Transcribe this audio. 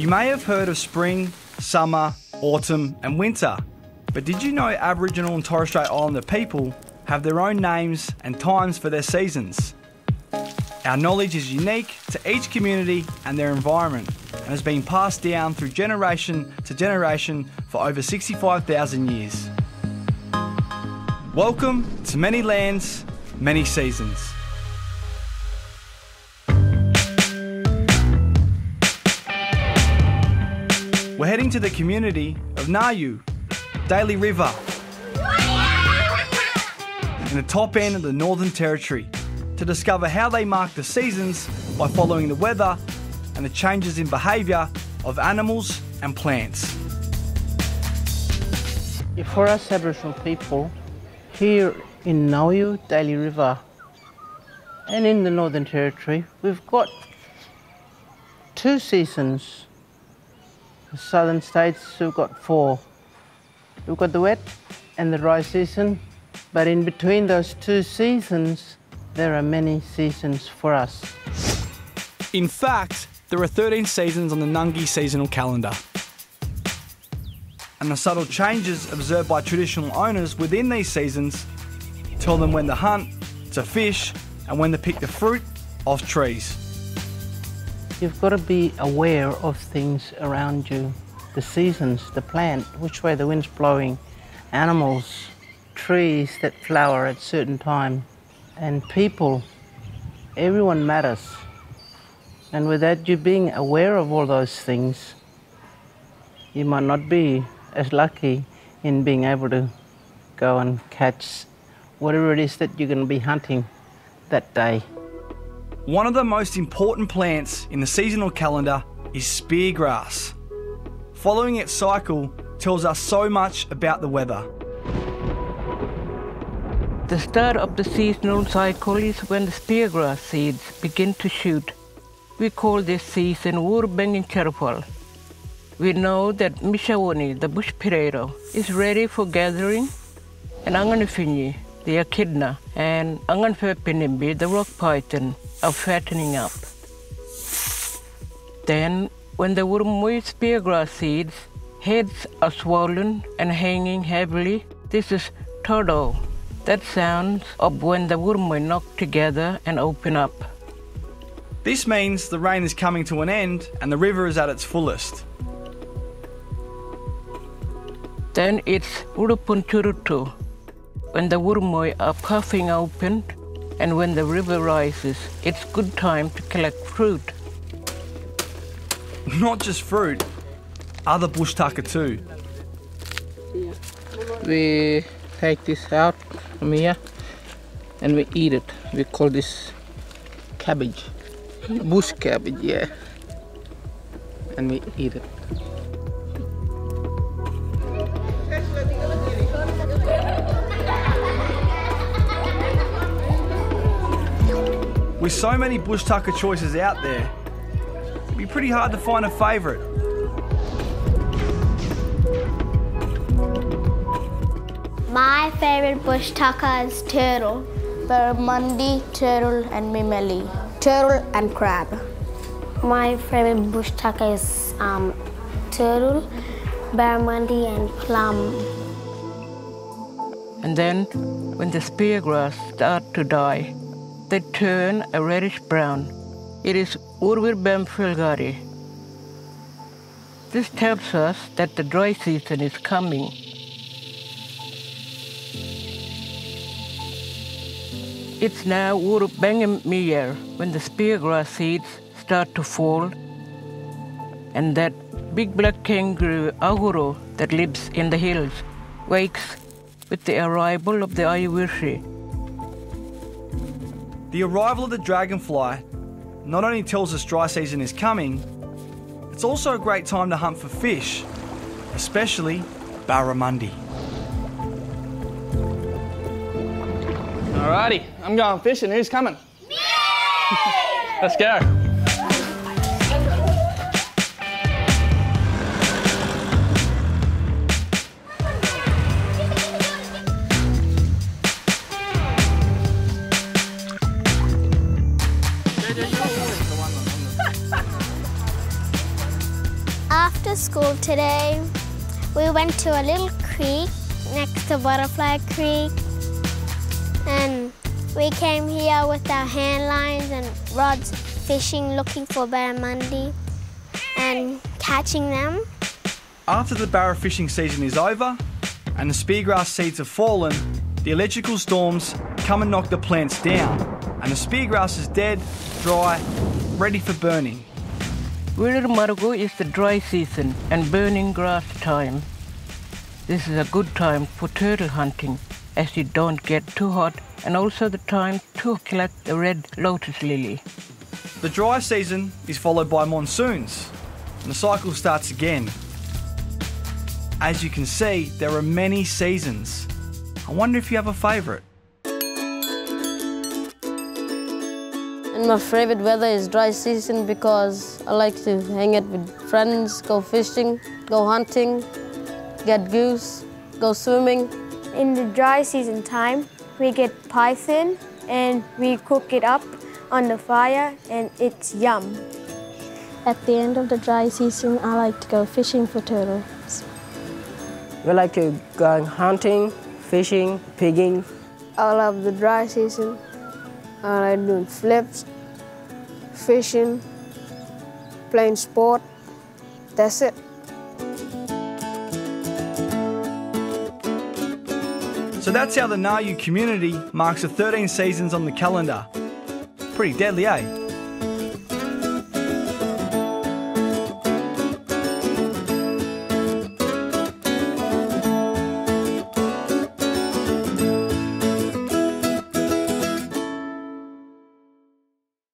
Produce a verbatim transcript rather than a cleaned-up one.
You may have heard of spring, summer, autumn and winter, but did you know Aboriginal and Torres Strait Islander people have their own names and times for their seasons? Our knowledge is unique to each community and their environment and has been passed down through generation to generation for over sixty-five thousand years. Welcome to Many Lands, Many Seasons. We're heading to the community of Nauiyu, Daly River, in the top end of the Northern Territory, to discover how they mark the seasons by following the weather and the changes in behaviour of animals and plants. For us Aboriginal people, here in Nauiyu, Daly River, and in the Northern Territory, we've got two seasons. The southern states, we've got four. We've got the wet and the dry season, but in between those two seasons, there are many seasons for us. In fact, there are thirteen seasons on the Ngan'gi seasonal calendar. And the subtle changes observed by traditional owners within these seasons tell them when to hunt, to fish, and when to pick the fruit off trees. You've got to be aware of things around you, the seasons, the plant, which way the wind's blowing, animals, trees that flower at certain time, and people. Everyone matters. And without you being aware of all those things, you might not be as lucky in being able to go and catch whatever it is that you're going to be hunting that day. One of the most important plants in the seasonal calendar is speargrass. Following its cycle tells us so much about the weather. The start of the seasonal cycle is when the speargrass seeds begin to shoot. We call this season Wurubengin. We know that Mishawoni, the bush potato, is ready for gathering, and Anganifinyi, the echidna, and Anganfepinimbi, the rock python, are fattening up. Then, when the Wurumui speargrass seeds' heads are swollen and hanging heavily, this is Todo. That sounds of when the Wurumui knock together and open up. This means the rain is coming to an end and the river is at its fullest. Then it's Urupunturutu, when the Wurumui are puffing open, and when the river rises, it's good time to collect fruit. Not just fruit, other bush tucker too. We take this out from here and we eat it. We call this cabbage. Bush cabbage, yeah. And we eat it. With so many bush tucker choices out there, it'd be pretty hard to find a favourite. My favourite bush tucker is turtle, barramundi, turtle and mimeli, turtle and crab. My favourite bush tucker is um, turtle, barramundi and plum. And then, when the speargrass start to die, they turn a reddish brown. It is Urvirbem filgari. This tells us that the dry season is coming. It's now Urubengem Miyer when the speargrass seeds start to fall, and that big black kangaroo Aguro that lives in the hills wakes with the arrival of the Ayuwishi. The arrival of the dragonfly not only tells us dry season is coming, it's also a great time to hunt for fish, especially barramundi. Alrighty, I'm going fishing. Who's coming? Me! Let's go. After school today, we went to a little creek next to Butterfly Creek, and we came here with our hand lines and rods fishing, looking for barramundi and catching them. After the barra fishing season is over and the speargrass seeds have fallen, the electrical storms come and knock the plants down, and the speargrass is dead, dry, ready for burning. Wirramargo is the dry season and burning grass time. This is a good time for turtle hunting, as you don't get too hot, and also the time to collect the red lotus lily. The dry season is followed by monsoons, and the cycle starts again. As you can see, there are many seasons. I wonder if you have a favourite. And my favourite weather is dry season because I like to hang out with friends, go fishing, go hunting, get goose, go swimming. In the dry season time, we get python and we cook it up on the fire and it's yum. At the end of the dry season, I like to go fishing for turtles. We like to go hunting, fishing, pigging. I love the dry season. I like doing flips, fishing, playing sport. That's it. So that's how the Nauiyu community marks the thirteen seasons on the calendar. Pretty deadly, eh?